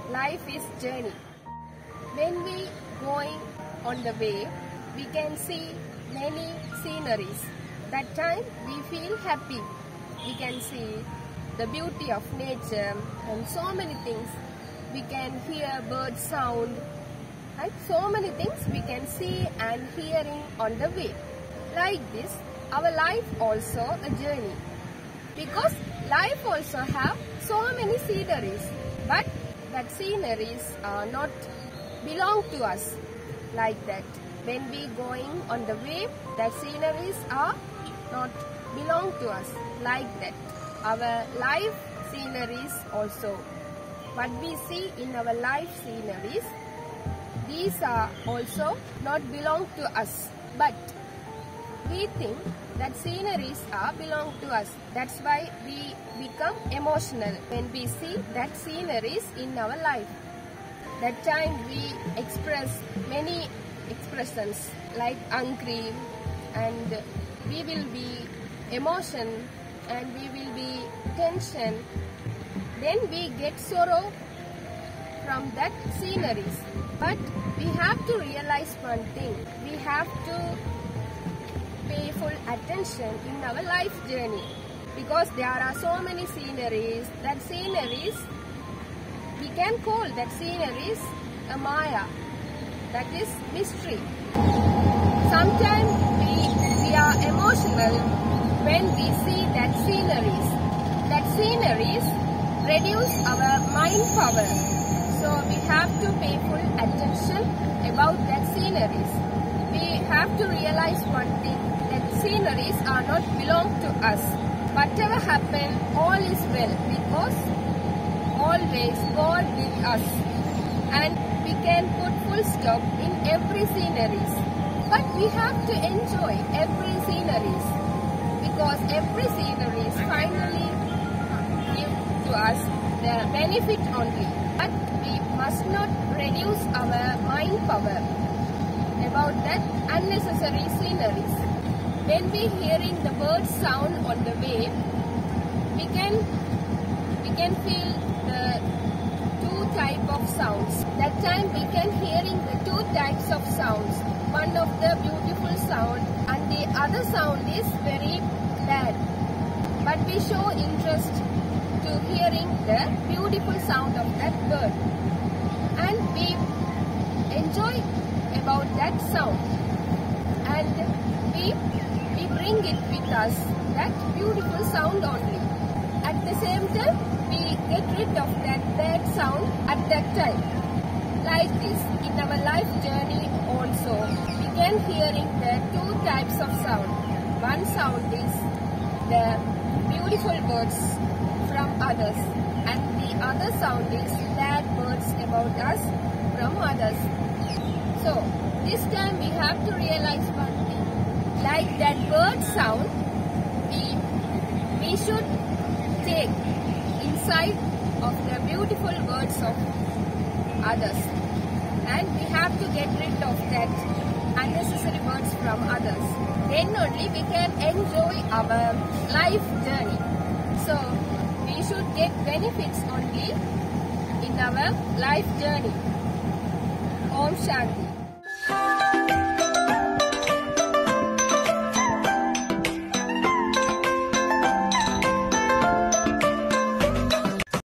life is journey. When we going on the way, we can see many sceneries. That time we feel happy. We can see the beauty of nature and so many things. We can hear bird sound and so many things we can see and hearing on the way. Like this, our life also a journey. Because life also have so many sceneries, but that sceneries are not belong to us. Like that, when we going on the way, that sceneries are not belong to us. Like that, our life sceneries also. What we see in our life sceneries, these are also not belong to us. But we think that sceneries are belong to us. That's why we become emotional when we see that sceneries in our life. That time we express many expressions like angry, and we will be emotion, and we will be tension. Then we get sorrow from that sceneries. But we have to realize one thing. We have to pay full attention in our life journey, because there are so many sceneries. That sceneries, we can call that sceneries a Maya, that is mystery. Sometimes we are emotional when we see that sceneries. That sceneries reduce our mind power, so we have to pay full attention about that sceneries. We have to realize one thing, that sceneries are not belong to us. Whatever happen, all is well, because always God with us, and we can put full stop in every sceneries. But we have to enjoy every sceneries, because every sceneries finally give to us the benefit only. But we must not reduce our mind power about that unnecessary sceneries. When we hearing the bird sound on the way, we can feel the two type of sounds. That time we can hearing the two types of sounds. One of the beautiful sound and the other sound is very bad. But we show interest to hearing the beautiful sound of that bird, and we enjoy about that sound, and we bring it with us, that beautiful sound only. At the same time, we get rid of that bad sound at that time. Like this, in our life journey also, we can hearing the two types of sound. One sound is the beautiful words from others, and the other sound is bad words about us from others. So, this time we have to realize one thing. Like that bird sound, we should take inside of the beautiful words of others, and we have to get rid of that unnecessary words from others. Then only we can enjoy our life journey. So we should get benefits only in our life journey. Om Shanti.